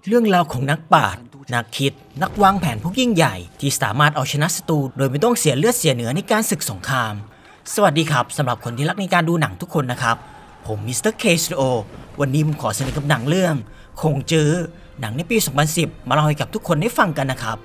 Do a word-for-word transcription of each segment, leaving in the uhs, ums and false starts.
เรื่องราวของนักปราชญ์นักคิดนักวางแผนผู้ยิ่งใหญ่ที่สามารถเอาชนะศัตรูโดยไม่ต้องเสียเลือดเสียเนื้อในการศึกสงครามสวัสดีครับสำหรับคนที่รักในการดูหนังทุกคนนะครับผมมิสเตอร์เคสตูดิโอวันนี้ผมขอเสนอกับหนังเรื่องคงจื้อหนังในปีสองพันสิบมาเล่าให้กับทุกคนได้ฟังกันนะครับ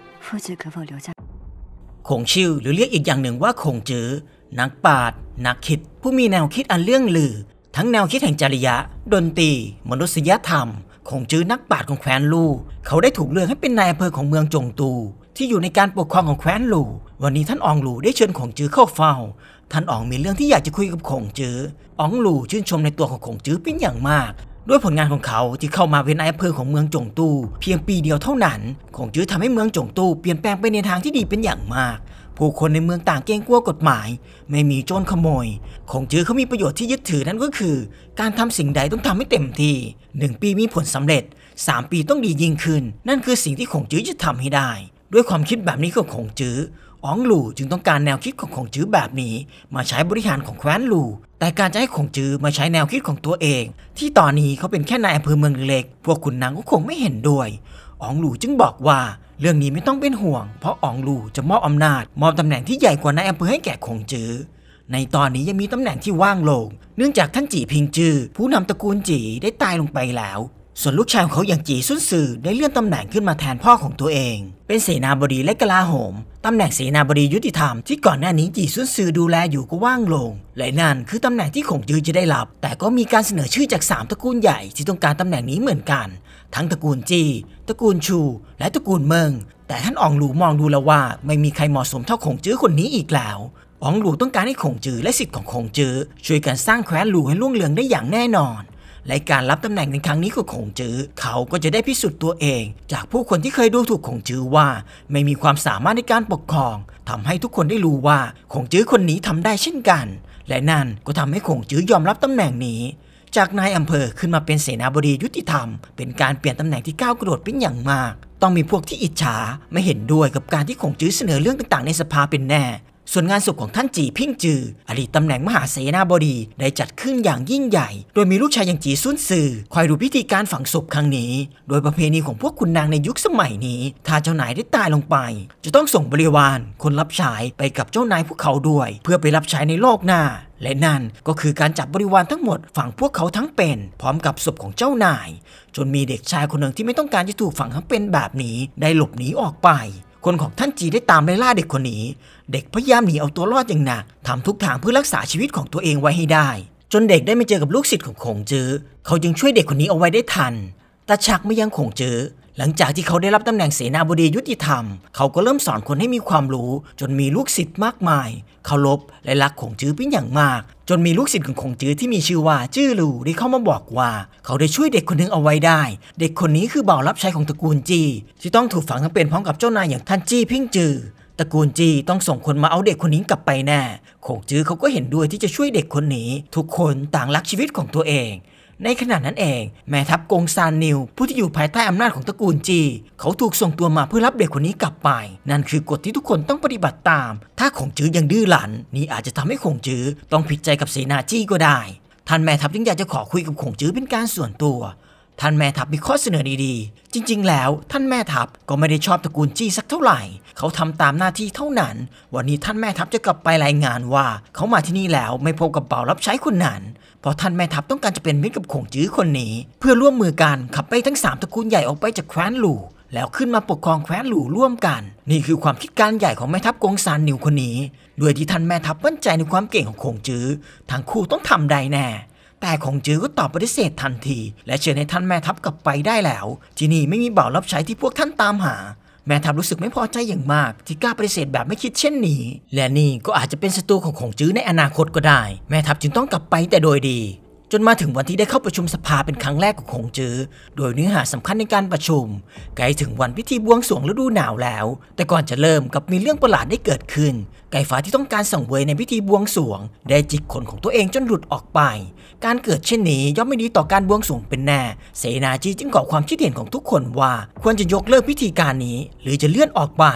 คงชิวหรือเรียกอีกอย่างหนึ่งว่าคงจื้อนักปราชญ์นักคิดผู้มีแนวคิดอันเรื่องลือทั้งแนวคิดแห่งจริยะดนตรีมนุษยธรรมคงจื้อนักปราชญ์ของแคว้นลู่เขาได้ถูกเลือกให้เป็นนายอำเภอของเมืองจงตูที่อยู่ในการปกครองของแคว้นลู่วันนี้ท่านอองหลู่ได้เชิญคงจื้อเข้าเฝ้าท่านอองมีเรื่องที่อยากจะคุยกับคงจื้ออองหลู่ชื่นชมในตัวของคงจื้อเป็นอย่างมากด้วยผลงานของเขาที่เข้ามาเป็นนายอำเภอของเมืองจงตูเพียงปีเดียวเท่านั้นคงจื้อทำให้เมืองจงตูเปลี่ยนแปลงไปในทางที่ดีเป็นอย่างมากผู้คนในเมืองต่างเกรงกลัวกฎหมายไม่มีโจรขโมยคงจื้อเขามีประโยชน์ที่ยึดถือนั่นก็คือการทำสิ่งใดต้องทำให้เต็มที่หนึ่งปีมีผลสำเร็จสามปีต้องดียิ่งขึ้นนั่นคือสิ่งที่คงจื้อจะทำให้ได้ด้วยความคิดแบบนี้ของคงจื้ออ๋องหลู่จึงต้องการแนวคิดของคงจื้อแบบนี้มาใช้บริหารของแคว้นหลู่แต่การจะให้คงจื้อมาใช้แนวคิดของตัวเองที่ตอนนี้เขาเป็นแค่นายอำเภอเมืองเล็กพวกขุนนางก็คงไม่เห็นด้วยอ๋องหลู่จึงบอกว่าเรื่องนี้ไม่ต้องเป็นห่วงเพราะอ๋องหลู่จะมอบอำนาจมอบตำแหน่งที่ใหญ่กว่านายอำเภอให้แก่คงจื้อในตอนนี้ยังมีตำแหน่งที่ว่างลงเนื่องจากท่านจีพิงจื้อผู้นำตระกูลจีได้ตายลงไปแล้วส่วนลูกชายของเขาอย่างจีซุนซือได้เลื่อนตำแหน่งขึ้นมาแทนพ่อของตัวเองเป็นเสนาบดีและกลาโหมตำแหน่งเสนาบดียุติธรรมที่ก่อนหน้านี้จีซุนซือดูแลอยู่ก็ว่างลงและนั่นคือตำแหน่งที่คงจื้อจะได้รับแต่ก็มีการเสนอชื่อจากสามตระกูลใหญ่ที่ต้องการตำแหน่งนี้เหมือนกันทั้งตระกูลจีตระกูลชูและตระกูลเมิงแต่ท่านอองหลู่มองดูแล้วว่าไม่มีใครเหมาะสมเท่าคงจื้อคนนี้อีกแล้วอองหลู่ต้องการให้คงจื้อและสิทธิ์ของคงจื้อช่วยกันสร้างแคว้นหลู่ให้รุ่งเรืองได้อย่างแน่นอนและการรับตำแหน่งในครั้งนี้ของคงจื้อเขาก็จะได้พิสูจน์ตัวเองจากผู้คนที่เคยดูถูกคงจื้อว่าไม่มีความสามารถในการปกครองทำให้ทุกคนได้รู้ว่าคงจื้อคนนี้ทำได้เช่นกันและนั่นก็ทำให้คงจื้อยอมรับตำแหน่งนี้จากนายอำเภอขึ้นมาเป็นเสนาบดียุติธรรมเป็นการเปลี่ยนตำแหน่งที่ก้าวกระโดดเป็นอย่างมากต้องมีพวกที่อิจฉาไม่เห็นด้วยกับการที่คงจื้อเสนอเรื่องต่างๆในสภาเป็นแน่ส่วนงานศพของท่านจีพิงจืออดีตตำแหน่งมหาเสนาบดีได้จัดขึ้นอย่างยิ่งใหญ่โดยมีลูกชายอย่างจีซุนซือคอยดูพิธีการฝังศพครั้งนี้โดยประเพณีของพวกขุนนางในยุคสมัยนี้ถ้าเจ้านายได้ตายลงไปจะต้องส่งบริวารคนรับใช้ไปกับเจ้านายพวกเขาด้วยเพื่อไปรับใช้ในโลกหน้าและนั่นก็คือการจับบริวารทั้งหมดฝังพวกเขาทั้งเป็นพร้อมกับศพของเจ้านายจนมีเด็กชายคนหนึ่งที่ไม่ต้องการจะถูกฝังทั้งเป็นแบบนี้ได้หลบหนีออกไปคนของท่านจีได้ตามไล่ล่าเด็กคนนี้เด็กพยายามหนีเอาตัวรอดอย่างหนักทำทุกทางเพื่อรักษาชีวิตของตัวเองไว้ให้ได้จนเด็กได้มาเจอกับลูกศิษย์ของคงจื้อเขาจึงช่วยเด็กคนนี้เอาไว้ได้ทันแต่ฉากไม่ยังคงจื้อหลังจากที่เขาได้รับตำแหน่งเสนาบดียุติธรรมเขาก็เริ่มสอนคนให้มีความรู้จนมีลูกศิษย์มากมายเคารพและรักคงจื้อเป็นอย่างมากจนมีลูกศิษย์ของคงจื้อที่มีชื่อว่าจื้อหลู่ได้เข้ามาบอกว่าเขาได้ช่วยเด็กคนนึงเอาไว้ได้เด็กคนนี้คือบ่าวรับใช้ของตระกูลจีที่ต้องถูกฝังทั้งเป็นพร้อมกับเจ้านายอย่างท่านจีพิงจือตระกูลจีต้องส่งคนมาเอาเด็กคนนี้กลับไปแน่คงจื้อเขาก็เห็นด้วยที่จะช่วยเด็กคนนี้ทุกคนต่างรักชีวิตของตัวเองในขณะนั้นเองแม่ทัพกงซานนิวผู้ที่อยู่ภายใต้อำนาจของตระกูลจีเขาถูกส่งตัวมาเพื่อรับเด็กคนนี้กลับไปนั่นคือกฎที่ทุกคนต้องปฏิบัติตามถ้าคงจื้อยังดื้อรั้นนี่อาจจะทำให้คงจื้อต้องผิดใจกับเสนาจีก็ได้ท่านแม่ทัพจึงอยากจะขอคุยกับคงจื้อเป็นการส่วนตัวท่านแม่ทัพมีข้อเสนอดีๆจริงๆแล้วท่านแม่ทัพก็ไม่ได้ชอบตระกูลจีสักเท่าไหร่เขาทำตามหน้าที่เท่านั้นวันนี้ท่านแม่ทัพจะกลับไปรายงานว่าเขามาที่นี่แล้วไม่พบกับบ่าวรับใช้คนนั้นเพราะท่านแม่ทัพต้องการจะเป็นมิตรกับคงจื้อคนนี้เพื่อร่วมมือกันขับไปทั้งสามตระกูลใหญ่ออกไปจากแคว้นหลู่แล้วขึ้นมาปกครองแคว้นหลู่ร่วมกันนี่คือความคิดการใหญ่ของแม่ทัพกงซานนิวคนนี้ด้วยที่ท่านแม่ทัพมั่นใจในความเก่งของคงจื้อทั้งคู่ต้องทำได้แน่แต่คงจื้อก็ตอบปฏิเสธทันทีและเชิญให้ท่านแม่ทัพกลับไปได้แล้วที่นี่ไม่มีบ่าวรับใช้ที่พวกท่านตามหาแม่ทัพรู้สึกไม่พอใจอย่างมากที่กล้าปฏิเสธแบบไม่คิดเช่นนี้และนี่ก็อาจจะเป็นศัตรูของคงจื้อในอนาคตก็ได้แม่ทัพจึงต้องกลับไปแต่โดยดีจนมาถึงวันที่ได้เข้าประชุมสภาเป็นครั้งแรกของคงจื้อโดยเนื้อหาสำคัญในการประชุมใกล้ถึงวันพิธีบวงสรวงฤดูหนาวแล้วแต่ก่อนจะเริ่มกับมีเรื่องประหลาดได้เกิดขึ้นไก่ฟ้าที่ต้องการสังเวยในพิธีบวงสรวงได้จิกขนของตัวเองจนหลุดออกไปการเกิดเช่นนี้ย่อมไม่ดีต่อการบวงสรวงเป็นแน่เสนาจีจึงขอความคิดเห็นของทุกคนว่าควรจะยกเลิกพิธีการนี้หรือจะเลื่อนออกไป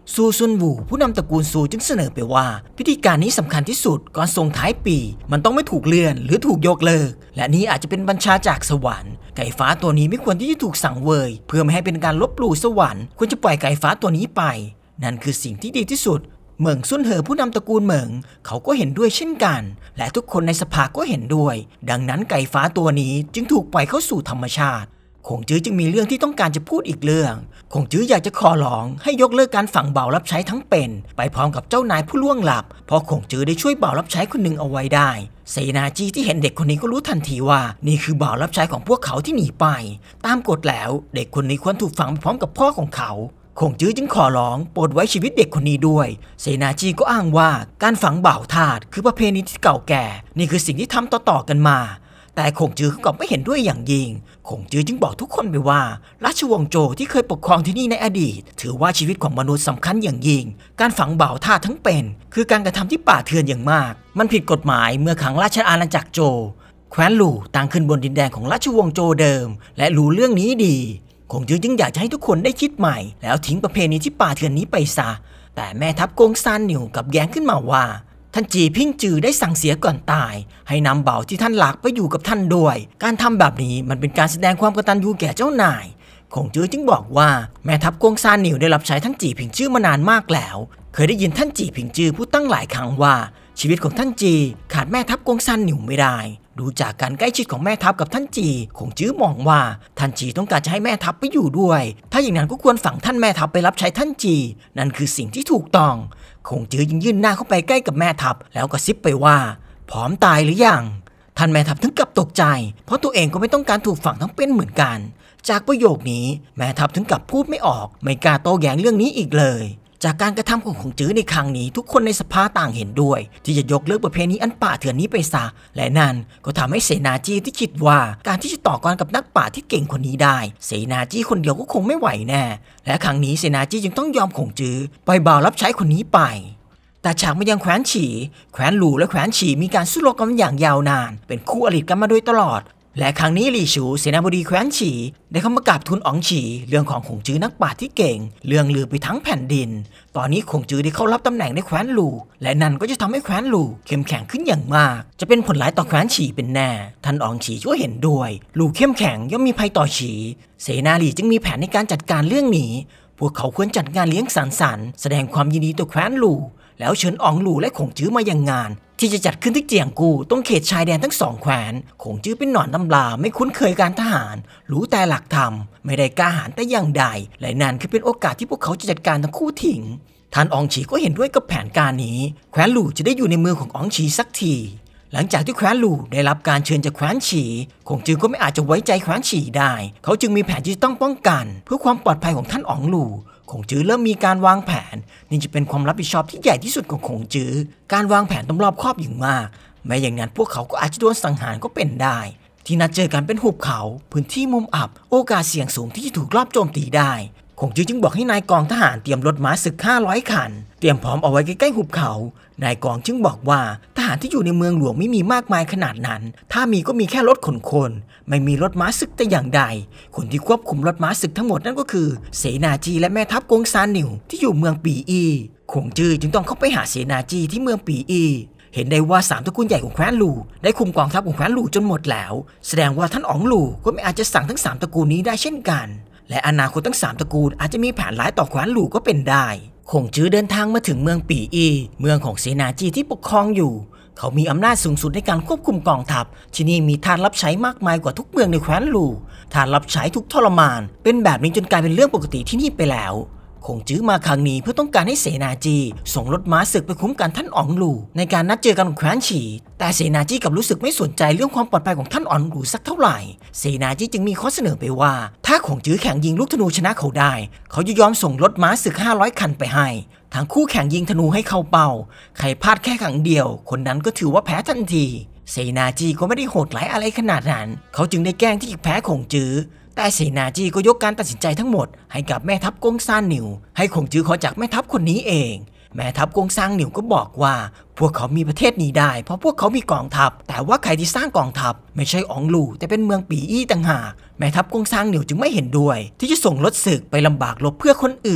ซูซุนวูผู้นำตระกูลซูจึงเสนอไปว่าพิธีการนี้สำคัญที่สุดก่อนส่งท้ายปีมันต้องไม่ถูกเลื่อนหรือถูกยกเลิกและนี้อาจจะเป็นบัญชาจากสวรรค์ไก่ฟ้าตัวนี้ไม่ควรที่จะถูกสังเวยเพื่อไม่ให้เป็นการลบหลู่สวรรค์ควรจะปล่อยไก่ฟ้าตัวนี้ไปนั่นคือสิ่งที่ดีที่สุดเหมิงซุนเหอผู้นำตระกูลเหมิงเขาก็เห็นด้วยเช่นกันและทุกคนในสภาก็เห็นด้วยดังนั้นไก่ฟ้าตัวนี้จึงถูกปล่อยเข้าสู่ธรรมชาติคงจื้อจึงมีเรื่องที่ต้องการจะพูดอีกเรื่องคงจื้ออยากจะขอร้องให้ยกเลิกการฝังบ่าวรับใช้ทั้งเป็นไปพร้อมกับเจ้านายผู้ล่วงลับเพราะคงจื้อได้ช่วยบ่าวรับใช้คนหนึ่งเอาไว้ได้เสนาจีที่เห็นเด็กคนนี้ก็รู้ทันทีว่านี่คือบ่าวรับใช้ของพวกเขาที่หนีไปตามกฎแล้วเด็กคนนี้ควรถูกฝังไปพร้อมกับพ่อของเขาคงจื้อจึงขอร้องโปรดไว้ชีวิตเด็กคนนี้ด้วยเสนาจีก็อ้างว่าการฝังบ่าวทาสคือประเพณีที่เก่าแก่นี่คือสิ่งที่ทำต่อๆกันมาแต่คงจื้อก็ไม่เห็นด้วยอย่างยิ่งคงจื้อจึงบอกทุกคนไปว่าราชวงศ์โจวที่เคยปกครองที่นี่ในอดีตถือว่าชีวิตของมนุษย์สำคัญอย่างยิ่งการฝังบ่าวทาสทั้งเป็นคือการกระทำที่ป่าเถื่อนอย่างมากมันผิดกฎหมายเมื่อขังราชอาณาจักรโจวแคว้นหลู่ตั้งขึ้นบนดินแดนของราชวงศ์โจวเดิมและรู้เรื่องนี้ดีคงจื้อจึงอยากจะให้ทุกคนได้คิดใหม่แล้วทิ้งประเพณีที่ป่าเถื่อนนี้ไปซะแต่แม่ทัพกงซานหนิวกับแย้งขึ้นมาว่าท่านจีพิงจือได้สั่งเสียก่อนตายให้นำบ่าวที่ท่านหลักไปอยู่กับท่านด้วยการทำแบบนี้มันเป็นการแสดงความกตัญญูแก่เจ้านายคงจื้อจึงบอกว่าแม่ทัพกงซานหนิวได้รับใช้ท่านจีพิงจือมานานมากแล้วเคยได้ยินท่านจีพิงจือพูดตั้งหลายครั้งว่าชีวิตของท่านจีขาดแม่ทัพกงซานหนิวไม่ได้ดูจากการใกล้ชิดของแม่ทัพกับท่านจีคงจื้อมองว่าท่านจีต้องการจะให้แม่ทัพไปอยู่ด้วยถ้าอย่างนั้นก็ควรฝังท่านแม่ทัพไปรับใช้ท่านจีนั่นคือสิ่งที่ถูกต้องคงจื้อยิ่งยื่นหน้าเข้าไปใกล้กับแม่ทัพแล้วก็ซิบไปว่าพร้อมตายหรือยังท่านแม่ทัพถึงกับตกใจเพราะตัวเองก็ไม่ต้องการถูกฝังทั้งเป็นเหมือนกันจากประโยคนี้แม่ทัพถึงกับพูดไม่ออกไม่กล้าโต้แย้งเรื่องนี้อีกเลยจากการกระทำของคงจื้อในครั้งนี้ทุกคนในสภาต่างเห็นด้วยที่จะยกเลิกประเพณีอันป่าเถื่อนนี้ไปซะและนั่นก็ทำให้เสนาจีที่คิดว่าการที่จะต่อกรกับนักป่าที่เก่งคนนี้ได้เสนาจีคนเดียวก็คงไม่ไหวแน่และครั้งนี้เสนาจีจึงต้องยอมคงจื้อปล่อยบ่าวรับใช้คนนี้ไปแต่ฉากมายังแคว้นฉีแคว้นหลู่และแคว้นฉีมีการสู้รบกันอย่างยาวนานเป็นคู่อริกันมาโดยตลอดและครั้งนี้หลี่ชูเสนาบดีแคว้นฉีได้เข้ามากราบทูลอ๋องฉีเรื่องของคงจื้อนักปราชญ์ที่เก่งเรื่องลือไปทั้งแผ่นดินตอนนี้คงจื้อได้เข้ารับตำแหน่งในแคว้นหลู่และนั่นก็จะทำให้แคว้นหลู่เข้มแข็งขึ้นอย่างมากจะเป็นผลร้ายต่อแคว้นฉีเป็นแน่ท่านอ๋องฉีก็เห็นด้วยหลู่เข้มแข็งย่อมมีภัยต่อฉีเสนาหลี่จึงมีแผนในการจัดการเรื่องนี้พวกเขาควรจัดงานเลี้ยงสังสรรค์แสดงความยินดีต่อแคว้นหลู่แล้วเชิญอ๋องหลู่และคงจื้อมายังงานที่จะจัดขึ้นที่เจียงกูตรงเขตชายแดนทั้งสองแคว้นคงจื้อเป็นหนอนตำราไม่คุ้นเคยการทหารรู้แต่หลักธรรมไม่ได้กล้าหาญแต่อย่างใดและนั่นคือเป็นโอกาสที่พวกเขาจะจัดการทั้งคู่ทิ้งท่านอ๋องฉีก็เห็นด้วยกับแผนการนี้แคว้นหลู่จะได้อยู่ในมือของอ๋องฉีสักทีหลังจากที่แคว้นหลู่ได้รับการเชิญจากแคว้นฉีคงจื้อก็ไม่อาจจะไว้ใจแคว้นฉีได้เขาจึงมีแผนที่จะต้องป้องกันเพื่อความปลอดภัยของท่านอ๋องหลู่คงจื้อเริ่มมีการวางแผนนี่จะเป็นความรับผิดชอบที่ใหญ่ที่สุดของคงจื้อการวางแผนต้องรอบคอบอย่างมากแม้อย่างนั้นพวกเขาก็อาจจะโดนสังหารก็เป็นได้ที่นัดเจอกันเป็นหุบเขาพื้นที่มุมอับโอกาสเสี่ยงสูงที่จะถูกลอบโจมตีได้คงจื้อจึงบอกให้นายกองทหารเตรียมรถม้าศึกห้าร้อยคันเตรียมพร้อมเอาไว้ใกล้ๆหุบเขานายกองจึงบอกว่าทหารที่อยู่ในเมืองหลวงไม่มีมากมายขนาดนั้นถ้ามีก็มีแค่รถขนคนไม่มีรถม้าศึกแต่อย่างใดคนที่ควบคุมรถม้าศึกทั้งหมดนั่นก็คือเสนาจีและแม่ทัพกงซานหนิวที่อยู่เมืองปีอีคงจื้อจึงต้องเข้าไปหาเสนาจีที่เมืองปีอีเห็นได้ว่าสามตระกูลใหญ่ของแคว้นหลู่ได้คุมกองทัพของแคว้นหลู่จนหมดแล้วแสดงว่าท่านอ๋องหลู่ก็ไม่อาจจะสั่งทั้งสามตระกูลนี้ได้เช่นกันและอนาคตทั้งสามตระกูลอาจจะมีแผนร้ายต่อแคว้นหลู่ก็เป็นได้คงจื้อเดินทางมาถึงเมืองปีอีเมืองของเสนาจีที่ปกครองอยู่เขามีอำนาจสูงสุดในการควบคุมกองทัพที่นี่มีทาสรับใช้มากมายกว่าทุกเมืองในแคว้นหลู่ทาสรับใช้ทุกทรมานเป็นแบบนี้จนกลายเป็นเรื่องปกติที่นี่ไปแล้วคงจื้อมาครั้งนี้เพื่อต้องการให้เสนาจีส่งรถม้าศึกไปคุ้มกันท่านอ๋องหลู่ในการนัดเจอกันของแคว้นฉีแต่เสนาจีกับรู้สึกไม่สนใจเรื่องความปลอดภัยของท่านอ๋องหลู่สักเท่าไหร่เสนาจีจึงมีข้อเสนอไปว่าถ้าคงจื้อแข่งยิงลูกธนูชนะเขาได้เขาจะยอมส่งรถม้าศึกห้าร้อยคันไปให้ทั้งคู่แข่งยิงธนูให้เข้าเป้าใครพลาดแค่ครั้งเดียวคนนั้นก็ถือว่าแพ้ทันทีเสนาจีก็ไม่ได้โหดร้ายอะไรขนาดนั้นเขาจึงได้แกล้งที่แพ้คงจื้อแต่เสนาจีก็ยกการตัดสินใจทั้งหมดให้กับแม่ทัพกงซานหนิวให้คงจื้อขอจากแม่ทัพคนนี้เองแม่ทัพกงซานหนิวก็บอกว่าพวกเขามีประเทศนี้ได้เพราะพวกเขามีกองทัพแต่ว่าใครที่สร้างกองทัพไม่ใช่อ๋องหลู่แต่เป็นเมืองปีอี้ต่างหากแม่ทัพกงซานหนิวจึงไม่เห็นด้วยที่จะส่งรถศึกไปลำบากรบเพื่อคนอื่น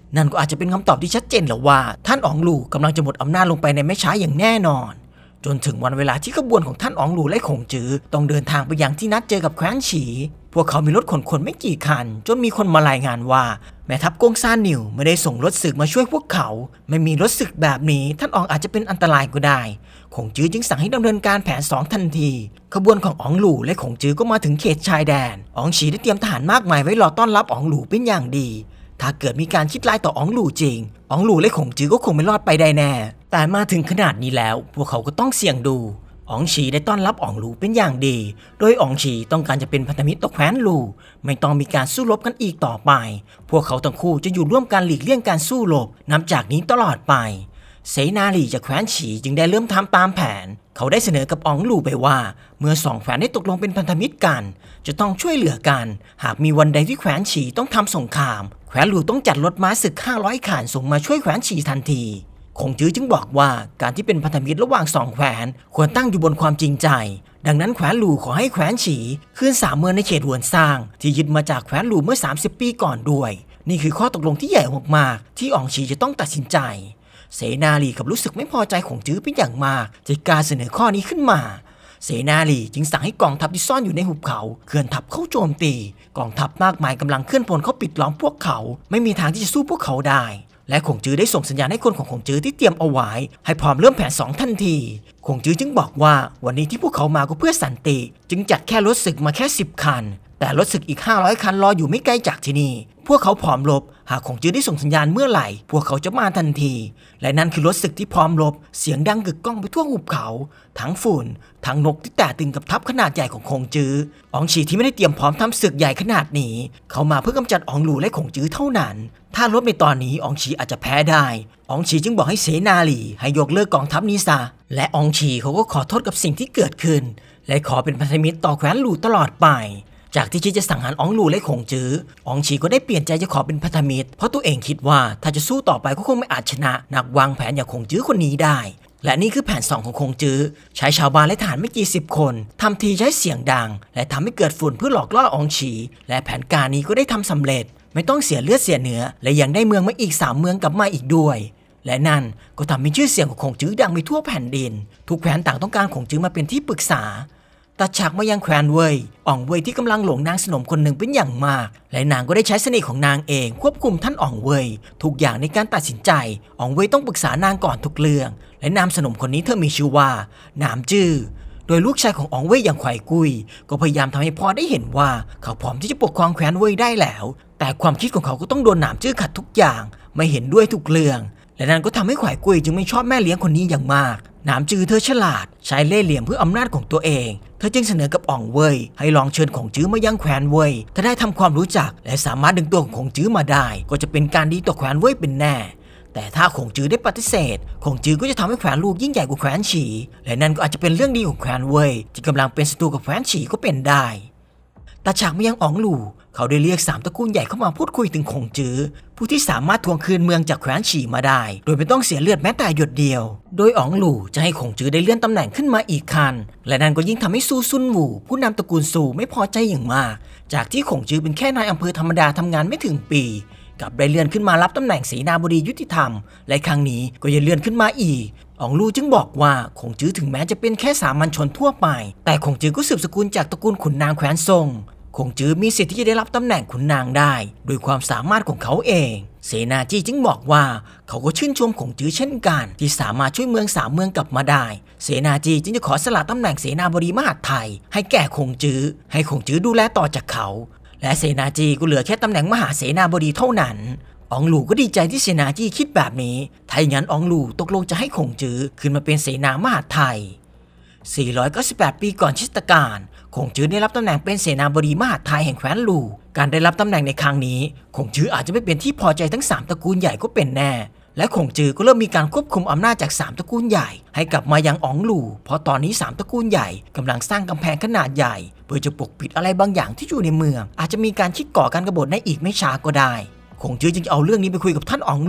นั่นก็อาจจะเป็นคำตอบที่ชัดเจนแล้วว่าท่านอ๋องหลู่กำลังจะหมดอำนาจลงไปในไม่ช้าอย่างแน่นอนจนถึงวันเวลาที่ขบวนของท่านอ๋องหลู่และคงจื้อต้องเดินทางไปยังที่นัดเจอกับแคว้นฉีพวกเขามีรถขนคนไม่กี่คันจนมีคนมารายงานว่าแม่ทัพกงซานหนิวไม่ได้ส่งรถศึกมาช่วยพวกเขาไม่มีรถศึกแบบนี้ท่านอ๋องอาจจะเป็นอันตรายก็ได้คงจื้อจึงสั่งให้ดำเนินการแผนสองทันทีขบวนของอ๋องหลู่และคงจื้อก็มาถึงเขตชายแดนอ๋องฉีได้เตรียมทหารมากมายไว้รอต้อนรับอ๋องหลู่เป็นอย่างดีถ้าเกิดมีการคิดร้ายต่ออ๋องหลู่จริงอ๋องหลู่และคงจื้อก็คงไม่รอดไปได้แน่แต่มาถึงขนาดนี้แล้วพวกเขาก็ต้องเสี่ยงดูอ๋องฉีได้ต้อนรับอ๋องหลู่เป็นอย่างดีโดยอ๋องฉีต้องการจะเป็นพันธมิตรต่อแคว้นหลู่ไม่ต้องมีการสู้รบกันอีกต่อไปพวกเขาทั้งคู่จะอยู่ร่วมกันหลีกเลี่ยงการสู้รบนับจากนี้ตลอดไปเสนาหลี่จากแคว้นฉีจึงได้เริ่มทำตามแผนเขาได้เสนอกับอ๋องหลู่ไปว่าเมื่อสองแคว้นได้ตกลงเป็นพันธมิตรกันจะต้องช่วยเหลือกันหากมีวันใดที่แคว้นฉีต้องทำสงครามแคว้นหลู่ต้องจัดรถม้าศึกห้าร้อยขันส่งมาช่วยแคว้นฉีทันทีคงจื้อจึงบอกว่าการที่เป็นพันธมิตรระหว่างสองแคว้นควรตั้งอยู่บนความจริงใจดังนั้นแคว้นหลู่ขอให้แคว้นฉีคืนสามเมืองในเขตหวนซางที่ยึดมาจากแคว้นหลู่เมื่อสามสิบปีก่อนด้วยนี่คือข้อตกลงที่ใหญ่มากๆที่อ๋องฉีจะต้องตัดสินใจเสนาหลี่กับรู้สึกไม่พอใจคงจื้อเป็นอย่างมากที่การเสนอข้อนี้ขึ้นมาเสนาหลี่จึงสั่งให้กองทัพที่ซ่อนอยู่ในหุบเขาเคลื่อนทัพเข้าโจมตีกองทัพมากมายกำลังเคลื่อนพลเข้าปิดล้อมพวกเขาไม่มีทางที่จะสู้พวกเขาได้และคงจื้อได้ส่งสัญญาณให้คนของคงจื้อที่เตรียมเอาไว้ให้พร้อมเริ่มแผนสองทันทีคงจื้อจึงบอกว่าวันนี้ที่พวกเขามาก็เพื่อสันติจึงจัดแค่รถศึกมาแค่สิบคันแต่รถศึกอีกห้าร้อยคันรออยู่ไม่ไกลจากที่นี่พวกเขาพร้อมรบหากคงจื้อได้ส่งสัญญาณเมื่อไหร่พวกเขาจะมาทันทีและนั่นคือรถศึกที่พร้อมรบเสียงดังกึกก้องไปทั่วหุบเขาทั้งฝุ่นทั้งนกที่แตกตื่นกับทัพขนาดใหญ่ของคงจื้ออ๋องฉีที่ไม่ได้เตรียมพร้อมทำศึกใหญ่ขนาดนี้เขามาเพื่อกำจัดอ๋องหลู่และคงจื้อเท่านั้นถ้ารบในตอนนี้อ๋องฉีอาจจะแพ้ได้อ๋องฉีจึงบอกให้เสนาหลี่ให้ยกเลิกกองทัพนี้ซะและอ๋องฉีเขาก็ขอโทษกับสิ่งที่เกิดขึ้นและขอเป็นพันธมิตรต่อแคว้นหลู่ตลอดไปจากที่คิดจะสังหารอ๋องหลู่และคงจื้ออ๋องฉีก็ได้เปลี่ยนใจจะขอเป็นพันธมิตรเพราะตัวเองคิดว่าถ้าจะสู้ต่อไปก็คงไม่อาจชนะนักวางแผนอย่างคงจื้อคนนี้ได้และนี่คือแผนสองของคงจื้อใช้ชาวบ้านและทหารไม่กี่สิบคนทำทีใช้เสียงดังและทำให้เกิดฝุ่นเพื่อหลอกล่ออ๋องฉีและแผนการนี้ก็ได้ทำสำเร็จไม่ต้องเสียเลือดเสียเนื้อและยังได้เมืองมาอีกสามเมืองกลับมาอีกด้วยและนั่นก็ทำให้ชื่อเสียงของคงจื้อดังไปทั่วแผ่นดินทุกแคว้นต่างต้องการคงจื้อมาเป็นที่ปรึกษาตัดฉากมายังแคว้นเว่ยอ่องเว่ยที่กำลังหลงนางสนมคนหนึ่งเป็นอย่างมากและนางก็ได้ใช้เสน่ห์ของนางเองควบคุมท่านอ่องเว่ยทุกอย่างในการตัดสินใจอ่องเว่ยต้องปรึกษานางก่อนทุกเรื่องและนางสนมคนนี้เธอมีชื่อว่าหนามจื้อโดยลูกชายของอ๋องเว่ยอย่างไขว่กุยก็พยายามทำให้พ่อได้เห็นว่าเขาพร้อมที่จะปกครองแคว้นเว่ยได้แล้วแต่ความคิดของเขาก็ต้องโดนหนามจื้อขัดทุกอย่างไม่เห็นด้วยทุกเรื่องและนั่นก็ทำให้ไขว่กุยจึงไม่ชอบแม่เลี้ยงคนนี้อย่างมากหนามจื้อเธอฉลาดใช้เล่ห์เหลี่ยมเพื่ออำนาจของตัวเองเธอจึงเสนอกับอ่องเว่ยให้ลองเชิญคงจื้อมายังแคว้นเว่ยถ้าได้ทำความรู้จักและสามารถดึงตัวของคงจื้อมาได้ก็จะเป็นการดีต่อแคว้นเว่ยเป็นแน่แต่ถ้าคงจื้อได้ปฏิเสธคงจื้อก็จะทำให้แคว้นลูกยิ่งใหญ่กว่าแคว้นฉีและนั่นก็อาจจะเป็นเรื่องดีของแคว้นเว่ยที่กำลังเป็นศัตรูกับแคว้นฉีก็เป็นได้ตัดฉากมายังอ๋องหลู่เขาได้เรียกสามตระกูลใหญ่เข้ามาพูดคุยถึงคงจื้อผู้ที่สามารถทวงคืนเมืองจากแคว้นฉีมาได้โดยไม่ต้องเสียเลือดแม้แต่หยดเดียวโดยอ๋องหลู่จะให้คงจื้อได้เลื่อนตำแหน่งขึ้นมาอีกขั้นและนั่นก็ยิ่งทำให้ซูซุนหวูผู้นำตระกูลซูไม่พอใจอย่างมากจากที่คงจื้อเป็นแค่นายอำเภอธรรมดาทำงานไม่ถึงปีกับได้เลื่อนขึ้นมารับตำแหน่งเสนาบดียุติธรรมและครั้งนี้ก็ยังเลื่อนขึ้นมาอีกอ๋องลู่จึงบอกว่าคงจื้อถึงแม้จะเป็นแค่สามัญชนทั่วไปแต่คงจื้อก็สืบสกุลจากตระกูลขุนนางแคว้นซงคงจื้อมีสิทธิ์ที่จะได้รับตำแหน่งขุนนางได้โดยความสามารถของเขาเองเสนาจี้จึงบอกว่าเขาก็ชื่นชมคงจื้อเช่นกันที่สามารถช่วยเมืองสามเมืองกลับมาได้เสนาจี้จึงจะขอสละตำแหน่งเสนาบดีมหาดไทยให้แก่คงจื้อให้คงจื้อดูแลต่อจากเขาและเสนาจี้ก็เหลือแค่ตำแหน่งมหาเสนาบดีเท่านั้นอ๋องหลู่ก็ดีใจที่เสนาจี้คิดแบบนี้ถ้าอย่างนั้นอ๋องหลู่ตกลงจะให้คงจื้อขึ้นมาเป็นเสนามหาดไทยสี่ร้อยเก้าสิบแปดปีก่อนคริสตกาลคงจื้อได้รับตำแหน่งเป็นเสนาบดีมหาดไทยแห่งแคว้นหลู่การได้รับตำแหน่งในครั้งนี้คงจื้ออาจจะไม่เป็นที่พอใจทั้งสามตระกูลใหญ่ก็เป็นแน่และคงจื้อก็เริ่มมีการควบคุมอำนาจจากสามตระกูลใหญ่ให้กลับมายังอ๋องหลู่เพราะตอนนี้สามตระกูลใหญ่กำลังสร้างกำแพงขนาดใหญ่เพื่อจะปกปิดอะไรบางอย่างที่อยู่ในเมืองอาจจะมีการคิดก่อการกบฏในอีกไม่ช้าก็ได้คงจื้อจึงเอาเรื่องนี้ไปคุยกับท่านอ๋องหลู่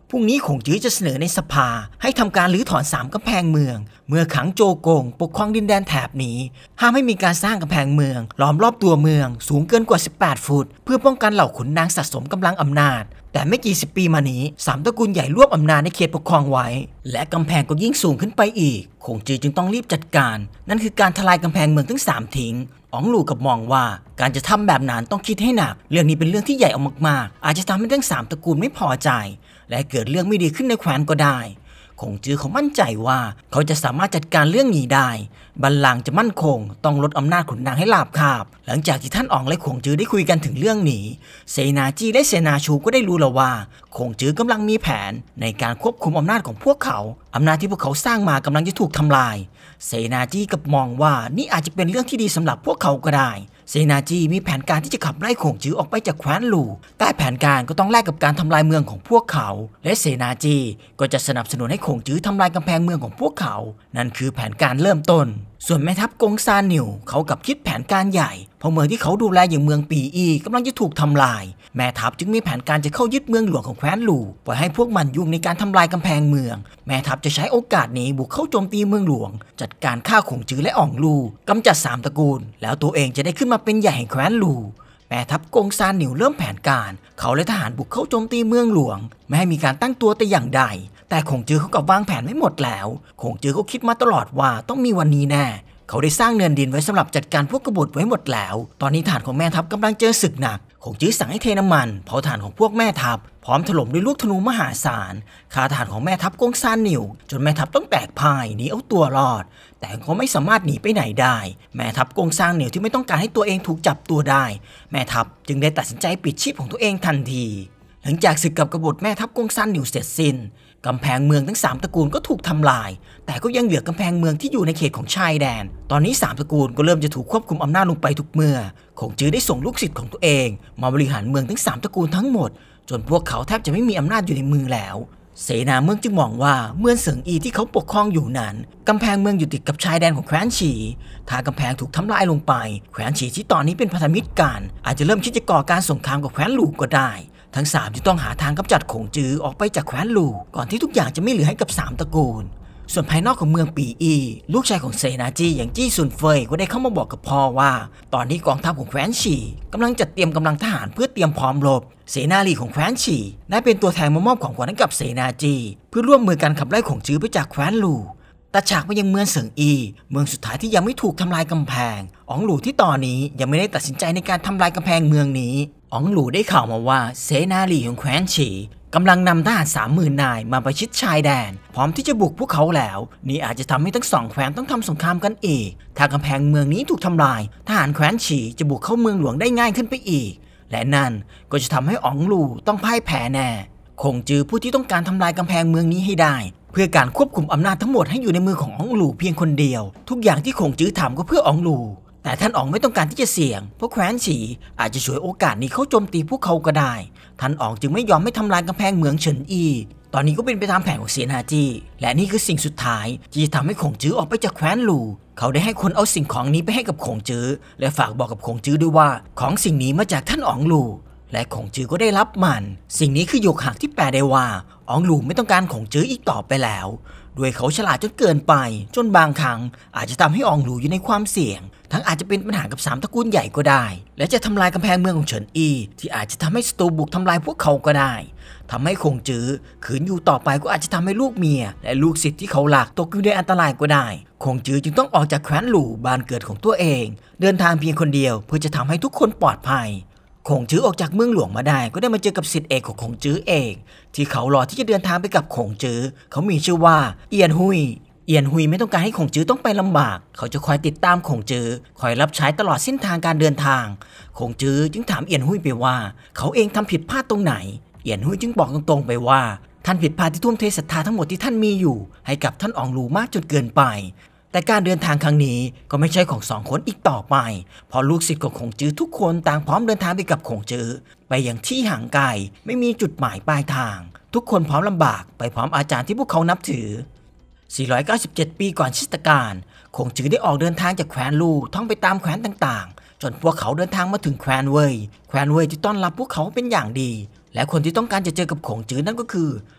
พรุ่งนี้คงจื้อจะเสนอในสภาให้ทำการรื้อถอนสามกำแพงเมืองเมื่อขังโจโกงปกครองดินแดนแถบนี้ห้ามให้มีการสร้างกำแพงเมืองล้อมรอบตัวเมืองสูงเกินกว่าสิบแปดฟุตเพื่อป้องกันเหล่าขุนนางสะสมกำลังอำนาจแต่ไม่กี่สิบปีมานี้สามตระกูลใหญ่รวบอำนาจในเขตปกครองไว้และกำแพงก็ยิ่งสูงขึ้นไปอีกคงจื้อจึงต้องรีบจัดการนั่นคือการทลายกำแพงเมืองทั้งสามทิ้งอ๋องหลู่กับมองว่าการจะทำแบบนั้นต้องคิดให้หนักเรื่องนี้เป็นเรื่องที่ใหญ่ออกมากๆอาจจะทำให้ทั้งสามตระกูลไม่พอใจและเกิดเรื่องไม่ดีขึ้นในแคว้นก็ได้คงจื้อเขามั่นใจว่าเขาจะสามารถจัดการเรื่องนี้ได้บัลลังก์จะมั่นคงต้องลดอำนาจขุนนางให้ราบคาบหลังจากที่ท่านอ๋องและคงจื้อได้คุยกันถึงเรื่องนี้เสนาจีและเสนาชูก็ได้รู้แล้วว่าคงจื้อกำลังมีแผนในการควบคุมอำนาจของพวกเขาอำนาจที่พวกเขาสร้างมากำลังจะถูกทำลายเสนาจีกับมองว่านี่อาจจะเป็นเรื่องที่ดีสำหรับพวกเขาก็ได้เสนาจีมีแผนการที่จะขับไล่คงจื้อออกไปจากแคว้นหลู่แต่แผนการก็ต้องแลกกับการทำลายเมืองของพวกเขาและเสนาจีก็จะสนับสนุนให้คงจื้อทำลายกำแพงเมืองของพวกเขานั่นคือแผนการเริ่มต้นส่วนแม่ทัพกงซานนิวเขากับคิดแผนการใหญ่เพราะเมืองที่เขาดูแลอย่างเมืองปีอีกำลังจะถูกทำลายแม่ทัพจึงมีแผนการจะเข้ายึดเมืองหลวงของแคว้นหลู่ปล่อยให้พวกมันยุ่งในการทำลายกำแพงเมืองแม่ทัพจะใช้โอกาสนี้บุกเข้าโจมตีเมืองหลวงจัดการฆ่าคงจื้อและอ่องลู่กำจัดสามตระกูลแล้วตัวเองจะได้ขึ้นมาเป็นใหญ่แห่งแคว้นหลู่แม่ทัพกงซานนิวเริ่มแผนการเขาและทหารบุกเข้าโจมตีเมืองหลวงไม่ให้มีการตั้งตัวแต่อย่างใดแต่คงจื้อเขากับวางแผนไว้หมดแล้วคงจื้อเขาคิดมาตลอดว่าต้องมีวันนี้แน่เขาได้สร้างเนินดินไว้สำหรับจัดการพวกกบฏไว้หมดแล้วตอนนี้ฐานของแม่ทัพกำลังเจอศึกหนักคงจื้อสั่งให้เทน้ำมันเผาฐานของพวกแม่ทัพพร้อมถล่มด้วยลูกธนูมหาศาลฆ่าฐานของแม่ทัพกงซานนิวจนแม่ทัพต้องแตกพ่ายหนีเอาตัวรอดแต่ก็ไม่สามารถหนีไปไหนได้แม่ทัพกงซานนิวที่ไม่ต้องการให้ตัวเองถูกจับตัวได้แม่ทัพจึงได้ตัดสินใจปิดชีพของตัวเองทันทีหลังจากศึกกับกบฏแม่ทัพกงซานนิวเสร็จสิ้นกำแพงเมืองทั้งสามตระกูลก็ถูกทำลายแต่ก็ยังเหลือกำแพงเมืองที่อยู่ในเขตของชายแดนตอนนี้สามตระกูลก็เริ่มจะถูกควบคุมอำนาจลงไปทุกเมื่อคงจื้อได้ส่งลูกศิษย์ของตัวเองมาบริหารเมืองทั้งสามตระกูลทั้งหมดจนพวกเขาแทบจะไม่มีอำนาจอยู่ในมือแล้วเสนาเมืองจึงมองว่าเมืองเสิงอีที่เขาปกครองอยู่นั้นกำแพงเมืองอยู่ติดกับชายแดนของแคว้นฉีถ้ากำแพงถูกทำลายลงไปแคว้นฉีที่ตอนนี้เป็นพันธมิตรกันอาจจะเริ่มคิดจะก่อการสงครามกับแคว้นหลู่ก็ได้ทั้งสามจะต้องหาทางกำจัดคงจื้อออกไปจากแคว้นหลู่ก่อนที่ทุกอย่างจะไม่เหลือให้กับสามตระกูลส่วนภายนอกของเมืองปีอีลูกชายของเสนาจีอย่างจี้ซุนเฟยก็ได้เข้ามาบอกกับพ่อว่าตอนนี้กองทัพของแคว้นฉีกำลังจัดเตรียมกำลังทหารเพื่อเตรียมพร้อมรบเสนาลีของแคว้นฉีได้เป็นตัวแทนมามอบของขวัญให้กับเสนาจีเพื่อร่วมมือกันขับไล่คงจื้อไปจากแคว้นหลู่ตัดฉากไปยังเมืองเสิงอีเมืองสุดท้ายที่ยังไม่ถูกทำลายกำแพงอ๋องหลู่ที่ตอนนี้ยังไม่ได้ตัดสินใจในการทำลายกำแพงเมืองนี้อ๋องหลู่ได้ข่าวมาว่าเสนาลีของแคว้นฉีกำลังนำทหารสามหมื่นนายมาประชิดชายแดนพร้อมที่จะบุกพวกเขาแล้วนี่อาจจะทำให้ทั้งสองแคว้นต้องทำสงครามกันอีกถ้ากำแพงเมืองนี้ถูกทำลายทหารแคว้นฉีจะบุกเข้าเมืองหลวงได้ง่ายขึ้นไปอีกและนั่นก็จะทำให้อ๋องหลู่ต้องพ่ายแพ้แน่คงจื้อผู้ที่ต้องการทำลายกำแพงเมืองนี้ให้ได้เพื่อการควบคุมอำนาจทั้งหมดให้อยู่ในมือของอ๋องหลู่เพียงคนเดียวทุกอย่างที่คงจื้อทำก็เพื่ออ๋องหลู่แต่ท่านอ๋องไม่ต้องการที่จะเสี่ยงเพราะแคว้นฉีอาจจะฉวยโอกาสนี้เข้าโจมตีพวกเขาก็ได้ท่านอ๋องจึงไม่ยอมไม่ทำลายกำแพงเมืองเฉินอีตอนนี้ก็เป็นไปตามแผนของเสียนาจีและนี่คือสิ่งสุดท้ายที่จะทำให้คงจื้อออกไปจากแคว้นหลู่เขาได้ให้คนเอาสิ่งของนี้ไปให้กับคงจื้อและฝากบอกกับคงจื้อด้วยว่าของสิ่งนี้มาจากท่านอ๋องหลู่และคงจื้อก็ได้รับมันสิ่งนี้คือหยกหักที่แปลได้ว่าอ๋องหลู่ไม่ต้องการคงจื้ออีกต่อไปแล้วด้วยเขาฉลาดจนเกินไปจนบางครั้งอาจจะทำให้อ๋องหลู่อยู่ในความเสี่ยงทั้งอาจจะเป็นปัญหากับสามตระกูลใหญ่ก็ได้และจะทำลายกำแพงเมืองของเฉินอีที่อาจจะทำให้ศัตรูบุกทำลายพวกเขาก็ได้ทำให้คงจื้อขืนอยู่ต่อไปก็อาจจะทำให้ลูกเมียและลูกศิษย์ที่เขาหลักตกอยู่ในอันตรายก็ได้คงจื้อจึงต้องออกจากแคว้นหลู่บ้านเกิดของตัวเองเดินทางเพียงคนเดียวเพื่อจะทำให้ทุกคนปลอดภัยคงจื้อออกจากเมืองหลวงมาได้ก็ได้มาเจอกับศิษย์เอกของคงจื้อเองที่เขารอที่จะเดินทางไปกับคงจื้อเขามีชื่อว่าเอียนฮุยเอียนฮุยไม่ต้องการให้คงจื้อต้องไปลำบากเขาจะคอยติดตามคงจื้อคอยรับใช้ตลอดเส้นทางการเดินทางคงจื้อจึงถามเอียนฮุยไปว่าเขาเองทำผิดพลาดตรงไหนเอียนฮุยจึงบอกตรงๆไปว่าท่านผิดพลาดที่ทุ่มเทศรัทธาทั้งหมดที่ท่านมีอยู่ให้กับท่านอ๋องหลู่มากจนเกินไปแต่การเดินทางครั้งนี้ก็ไม่ใช่ของสองคนอีกต่อไปเพราะลูกศิษย์ของคงจื้อทุกคนต่างพร้อมเดินทางไปกับคงจื้อไปอย่างที่ห่างไกลไม่มีจุดหมายปลายทางทุกคนพร้อมลำบากไปพร้อมอาจารย์ที่พวกเขานับถือสี่ร้อยเก้าสิบเจ็ด ปีก่อนคริสตกาลคงจื้อได้ออกเดินทางจากแคว้นลู่ท่องไปตามแคว้นต่างๆจนพวกเขาเดินทางมาถึงแคว้นเว่ยแคว้นเว่ยที่ต้อนรับพวกเขาเป็นอย่างดีและคนที่ต้องการจะเจอกับคงจื้อนั่นก็คือ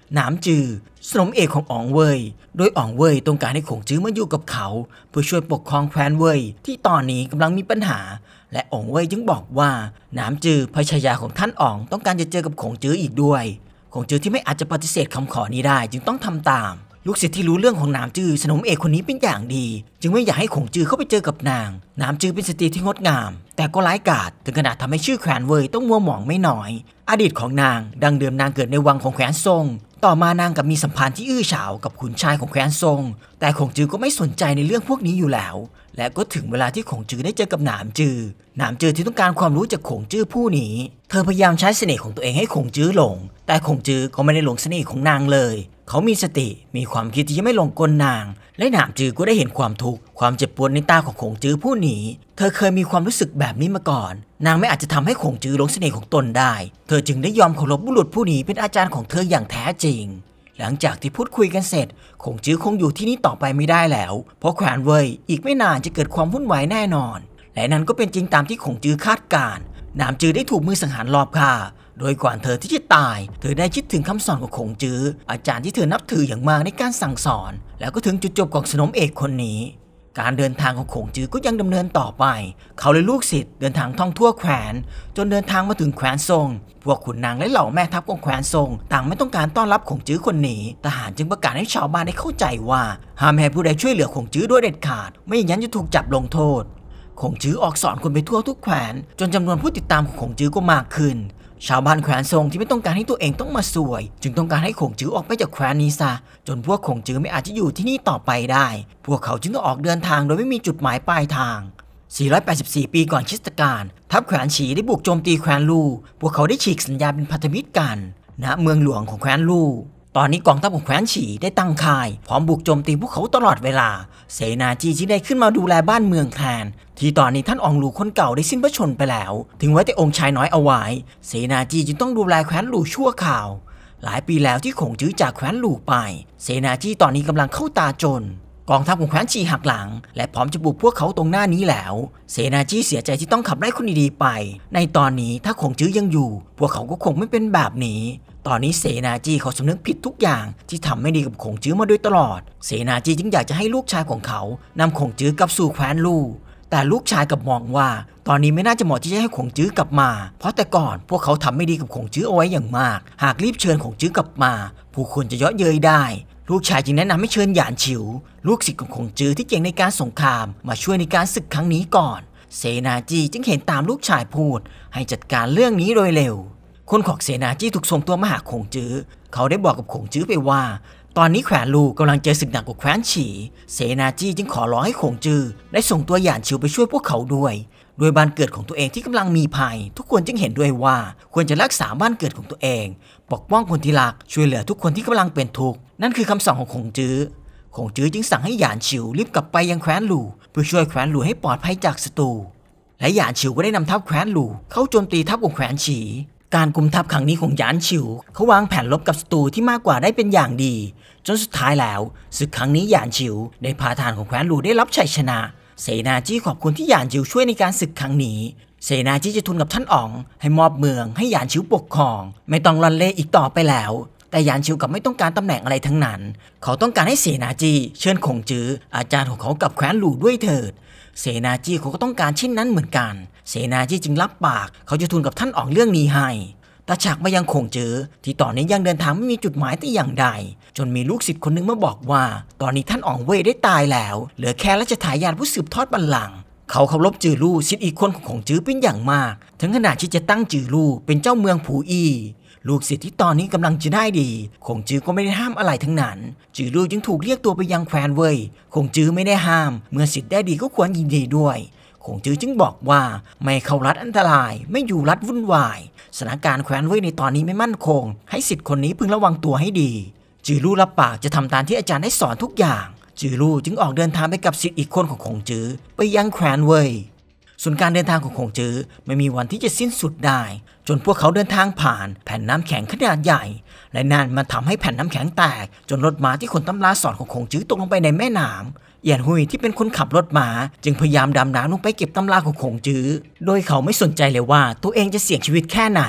หนามจือสนมเอกของอ๋องเว่ยโดยอ๋องเว่ยต้องการให้คงจื้อมาอยู่กับเขาเพื่อช่วยปกครองแคว้นเว่ยที่ตอนนี้กำลังมีปัญหาและอ๋องเว่ยจึงบอกว่าหนามจือพระชายาของท่านอ๋องต้องการจะเจอกับคงจื้ออีกด้วยคงจื้อที่ไม่อาจจะปฏิเสธคำขอนี้ได้จึงต้องทำตามลูกศิษย์ที่รู้เรื่องของหนามจือสนมเอกคนนี้เป็นอย่างดีจึงไม่อยากให้คงจือเข้าไปเจอกับนางหนามจือเป็นสตรีที่งดงามแต่ก็ร้ายกาจถึงขนาดทำให้ชื่อแคว้นเว่ยต้องมัวหมองไม่น้อยอดีตของนางดังเดิมนางเกิดในวังของแคว้นซงต่อมานางกับมีสัมพันธ์ที่อื้อฉาวกับขุนชายของแคว้นซงแต่คงจือก็ไม่สนใจในเรื่องพวกนี้อยู่แล้วและก็ถึงเวลาที่คงจือได้เจอกับหนามจือหนามจือที่ต้องการความรู้จากคงจือผู้นี้เธอพยายามใช้เสน่ห์ของตัวเองให้คงจือหลงแต่คงจือก็ไม่ได้หลงเสน่ห์ของนางเลยเขามีสติมีความคิดที่จะไม่หลงกลนางและหนามจือก็ได้เห็นความทุกข์ความเจ็บปวดในตาของคงจือผู้นี้เธอเคยมีความรู้สึกแบบนี้มาก่อนนางไม่อาจจะทำให้คงจือหลงเสน่ห์ของตนได้เธอจึงได้ยอมเคารพบุรุษผู้นี้เป็นอาจารย์ของเธออย่างแท้จริงหลังจากที่พูดคุยกันเสร็จคงจื้อคงอยู่ที่นี่ต่อไปไม่ได้แล้วเพราะแคว้นเว่ยอีกไม่นานจะเกิดความวุ่นวายแน่นอนและนั้นก็เป็นจริงตามที่คงจื้อคาดการณ์หนามจื้อได้ถูกมือสังหารลอบฆ่าโดยก่อนเธอที่จะตายเธอได้คิดถึงคำสอนของคงจื้ออาจารย์ที่เธอนับถืออย่างมากในการสั่งสอนแล้วก็ถึงจุดจบของสนมเอกคนนี้การเดินทางของคงจื้อก็ยังดำเนินต่อไปเขาและลูกศิษย์เดินทางท่องทั่วแคว้นจนเดินทางมาถึงแคว้นซงพวกขุนนางและเหล่าแม่ทัพของแคว้นซงต่างไม่ต้องการต้อนรับคงจื้อคนนี้ทหารจึงประกาศให้ชาวบ้านได้เข้าใจว่าห้ามให้ผู้ใดช่วยเหลือคงจื้อโดยเด็ดขาดไม่อย่างนั้นจะถูกจับลงโทษคงจื้อออกสอนคนไปทั่วทุกแคว้นจนจำนวนผู้ติดตามของคงจื้อก็มากขึ้นชาวบ้านแคว้นซงที่ไม่ต้องการให้ตัวเองต้องมาซวยจึงต้องการให้คงจื้อออกไปจากแคว้นนี้ซะจนพวกคงจื้อไม่อาจจะอยู่ที่นี่ต่อไปได้พวกเขาจึงต้องออกเดินทางโดยไม่มีจุดหมายปลายทางสี่ร้อยแปดสิบสี่ปีก่อนคริสตกาลทัพแคว้นฉีได้บุกโจมตีแคว้นลู่พวกเขาได้ฉีกสัญญาเป็นพันธมิตรกันณเมืองหลวงของแคว้นลู่ตอนนี้กองทัพของแคว้นฉีได้ตั้งค่ายพร้อมบุกโจมตีพวกเขาตลอดเวลาเสนาจีจึงได้ขึ้นมาดูแลบ้านเมืองแทนที่ตอนนี้ท่านอองหลูคนเก่าได้สิ้นพระชนม์ไปแล้วถึงไว้แต่องค์ชายน้อยเอาไว้เสนาจีจึงต้องดูแลแคว้นลู่ชั่วคราวหลายปีแล้วที่คงจื้อจากแคว้นลู่ไปเสนาจีตอนนี้กำลังเข้าตาจนกองทัพของแคว้นฉีหักหลังและพร้อมจะบุกพวกเขาตรงหน้านี้แล้วเสนาจีเสียใจที่ต้องขับไล่คนดีๆไปในตอนนี้ถ้าคงจื้อยังอยู่พวกเขาก็คงไม่เป็นแบบนี้ตอนนี้เสนาจีเขาสำนึกผิดทุกอย่างที่ทำไม่ดีกับคงจื้อมาโดยตลอดเสนาจีจึงอยากจะให้ลูกชายของเขานำคงจื้อกลับสู่แคว้นลู่แต่ลูกชายกลับมองว่าตอนนี้ไม่น่าจะเหมาะที่จะให้คงจื้อกลับมาเพราะแต่ก่อนพวกเขาทำไม่ดีกับคงจื้อเอาไว้อย่างมากหากรีบเชิญคงจื้อกลับมาผู้คนจะเยาะเย้ยได้ลูกชายจึงแนะนำให้เชิญหยานฉิวลูกศิษย์ของคงจื้อที่เก่งในการสงครามมาช่วยในการศึกครั้งนี้ก่อนเสนาจีจึงเห็นตามลูกชายพูดให้จัดการเรื่องนี้โดยเร็วคนของเสนาจีถูกส่งตัวมาหาคงจื้อเขาได้บอกกับคงจื้อไปว่าตอนนี้แขวนลู่กำลังเจอศึกหนักกว่าแคว้นฉีเสนาจีจึงขอร้องให้คงจื้อได้ส่งตัวหยานฉิวไปช่วยพวกเขาด้วยโดยบ้านเกิดของตัวเองที่กำลังมีภัยทุกคนจึงเห็นด้วยว่าควรจะรักษาบ้านเกิดของตัวเองปกป้องคนที่รักช่วยเหลือทุกคนที่กำลังเป็นทุกข์นั่นคือคำสั่งของคงจื้อคงจื้อจึงสั่งให้หยานฉิวรีบกลับไปยังแคว้นลู่เพื่อช่วยแคว้นลู่ให้ปลอดภัยจากศัตรูและหยานฉิวก็ได้นำทัพแคว้นลู่เข้าโจมตีทัพของแคว้นฉีการกุมทัพครั้งนี้ของหยานฉิวเขาวางแผนลบกับศัตรูที่มากกว่าได้เป็นอย่างดีจนสุดท้ายแล้วศึกครั้งนี้หยานฉิวได้พาทหารของแคว้นลู่ได้รับชัยชนะเสนาจีขอบคุณที่หยานฉิวช่วยในการศึกครั้งนี้เสนาจีจะทูลกับท่านอ๋องให้มอบเมืองให้หยานฉิวปกครองไม่ต้องลันเล่อีกต่อไปแล้วแต่หยานฉิวกับไม่ต้องการตำแหน่งอะไรทั้งนั้นเขาต้องการให้เสนาจีเชิญคงจื้ออาจารย์ของเขากับแคว้นลู่ด้วยเถิดเสนาจีเขาก็ต้องการเช่นนั้นเหมือนกันเสนาจีจึงรับปากเขาจะทูลกับท่านอ๋องเรื่องนี้ให้ตาฉากมายังคงจื้อที่ตอนนี้ยังเดินทางไม่มีจุดหมายแต่อย่างใดจนมีลูกศิษย์คนหนึ่งมาบอกว่าตอนนี้ท่านอ๋องเว่ยได้ตายแล้วเหลือแค่ราชทายาทผู้สืบทอดบัลลังก์เขาเคารพจือลู่ศิษย์อีกคนของคงจื้อเป็นอย่างมากถึงขนาดที่จะตั้งจือลู่เป็นเจ้าเมืองผูอี้ลูกศิษย์ที่ตอนนี้กำลังจะได้ดีคงจื้อก็ไม่ได้ห้ามอะไรทั้งนั้นจือลู่จึงถูกเรียกตัวไปยังแคว้นเว่ยคงจื้อไม่ได้ห้ามเมื่อศิษย์ได้ดีก็ควรยินดีด้วยคงจื้อจึงบอกว่าไม่เข้ารัฐอันตรายไม่อยู่รัฐวุ่นวายสถานการณ์แคว้นเว่ยในตอนนี้ไม่มั่นคงให้ศิษย์คนนี้พึงระวังตัวให้ดีจือลู่รับปากจะทำตามที่อาจารย์ได้สอนทุกอย่างจือลู่จึงออกเดินทางไปกับศิษย์อีกคนของคงจื้อไปยังแคว้นเว่ยส่วนการเดินทางของคงจื้อไม่มีวันที่จะสิ้นสุดได้จนพวกเขาเดินทางผ่านแผ่นน้ำแข็งขนาดใหญ่และนั่นมันทำให้แผ่นน้ำแข็งแตกจนรถม้าที่คนตำราสอนของคงจื้อตกลงไปในแม่น้ำเอียนหุยที่เป็นคนขับรถม้าจึงพยายามดำน้ำลงไปเก็บตำราของคงจื้อโดยเขาไม่สนใจเลยว่าตัวเองจะเสี่ยงชีวิตแค่ไหน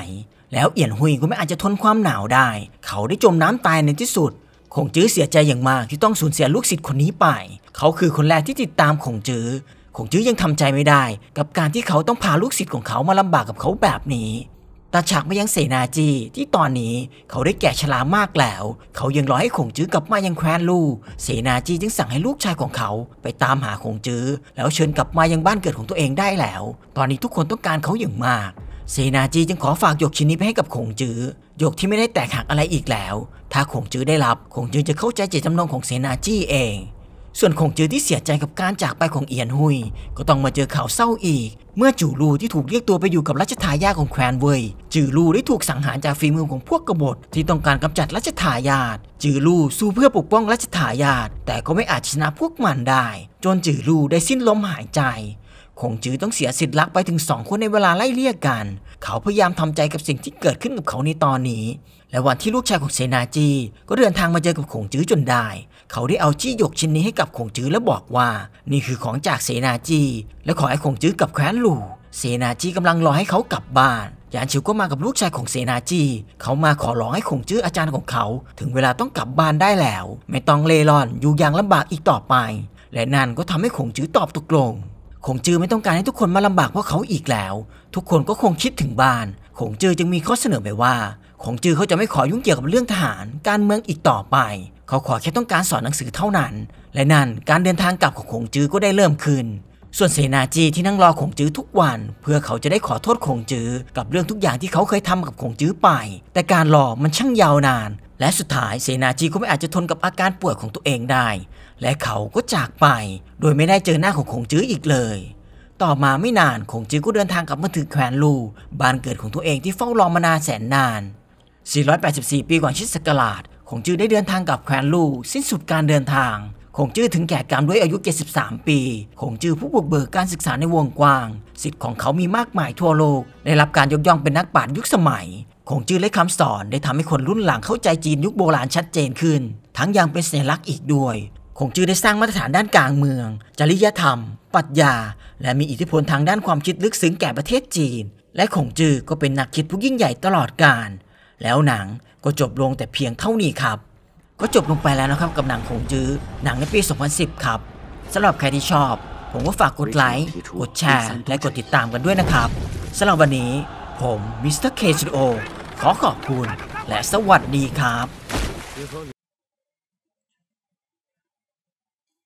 แล้วเอียนหุยก็ไม่อาจจะทนความหนาวได้เขาได้จมน้ำตายในที่สุดคงจื้อเสียใจอย่างมากที่ต้องสูญเสียลูกศิษย์คนนี้ไปเขาคือคนแรกที่ติดตามคงจื้อคงจื้อยังทำใจไม่ได้กับการที่เขาต้องพาลูกศิษย์ของเขามาลำบากกับเขาแบบนี้ตาฉากมายังเสนาจีที่ตอนนี้เขาได้แก่ชรามากแล้วเขายังรอให้คงจื้อกลับมายังแคว้นลู่เสนาจีจึงสั่งให้ลูกชายของเขาไปตามหาคงจื้อแล้วเชิญกลับมายังบ้านเกิดของตัวเองได้แล้วตอนนี้ทุกคนต้องการเขาอย่างมากเสนาจีจึงขอฝากหยกชิ้นนี้ไปให้กับคงจื้อหยกที่ไม่ได้แตกหักอะไรอีกแล้วถ้าคงจื้อได้รับคงจื้อจะเข้าใจเจตจำนงของเสนาจีเองส่วนคงจื้อที่เสียใจกับการจากไปของเอียนหุยก็ต้องมาเจอข่าวเศร้าอีกเมื่อจู่ลู่ที่ถูกเรียกตัวไปอยู่กับรัชทายาทของแคว้นเว่ยจื่อลู่ได้ถูกสังหารจากฝีมือของพวกกบฏที่ต้องการกำจัดรัชทายาทจื่อลู่สู้เพื่อปกป้องรัชทายาทแต่ก็ไม่อาจชนะพวกมันได้จนจื่อลู่ได้สิ้นลมหายใจคงจื้อต้องเสียสิทธิ์รักไปถึงสองคนในเวลาไล่เลี่ยกันเขาพยายามทำใจกับสิ่งที่เกิดขึ้นกับเขาในตอนนี้และวันที่ลูกชายของเสนาจีก็เดินทางมาเจอกับคงจื้อจนได้เขาได้เอาจี้หยกชิ้นนี้ให้กับคงจื้อและบอกว่านี่คือของจากเสนาจีและขอให้คงจื้อกับแคว้นลู่เสนาจีกำลังรอให้เขากลับบ้านยานชิวก็มากับลูกชายของเสนาจีเขามาขอร้องให้คงจื้ออาจารย์ของเขาถึงเวลาต้องกลับบ้านได้แล้วไม่ต้องเล่ร่อนอยู่อย่างลำบากอีกต่อไปและนั่นก็ทำให้คงจื้อตอบตกลงคงจื้อไม่ต้องการให้ทุกคนมาลำบากเพราะเขาอีกแล้วทุกคนก็คงคิดถึงบ้านคงจื้อจึงมีข้อเสนอไปว่าคงจื้อเขาจะไม่ขอยุ่งเกี่ยวกับเรื่องทหารการเมืองอีกต่อไปเขาขอแค่ต้องการสอนหนังสือเท่านั้นและนั่นการเดินทางกลับของคงจื้อก็ได้เริ่มขึ้นส่วนเสนาจีที่นั่งรอคงจื้อทุกวันเพื่อเขาจะได้ขอโทษคงจื้อกับเรื่องทุกอย่างที่เขาเคยทำกับคงจื้อไปแต่การรอมันช่างยาวนานและสุดท้ายเสนาจีก็ไม่อาจจะทนกับอาการป่วยของตัวเองได้และเขาก็จากไปโดยไม่ได้เจอหน้าของคงจื้ออีกเลยต่อมาไม่นานคงจื้อก็เดินทางกลับมาถึงแคว้นลู่บ้านเกิดของตัวเองที่เฝ้ารอมานานแสนนานสี่ร้อยแปดสิบสี่ปีก่อนคริสต์ศักราชคงจื้อได้เดินทางกับแคว้นลู่สิ้นสุดการเดินทางคงจื้อถึงแก่กรรมด้วยอายุเจ็ดสิบสามปีคงจื้อผู้บุกเบิกการศึกษาในวงกว้างศิษย์ของเขามีมากมายทั่วโลกได้รับการยกย่องเป็นนักปราชญ์ยุคสมัยคงจื้อและคำสอนได้ทำให้คนรุ่นหลังเข้าใจจีนยุคโบราณชัดเจนขึ้นทั้งยังเป็นสัญลักษณ์อีกด้วยคงจื้อได้สร้างมาตรฐานด้านการเมืองจริยธรรมปรัชญาและมีอิทธิพลทางด้านความคิดลึกซึ้งแก่ประเทศจีนและคงจื้อก็เป็นนักคิดผู้ยิ่งใหญ่ตลอดกาลแล้วหนังก็จบลงแต่เพียงเท่านี้ครับก็จบลงไปแล้วนะครับกับหนังคงจื้อหนังในปีสองพันสิบครับสำหรับใครที่ชอบผมก็ฝากกดไลค์กดแชร์และกดติดตามกันด้วยนะครับสำหรับวันนี้ผมมิสเตอร์เค สตูดิโอขอขอบคุณและสวัสดีครับ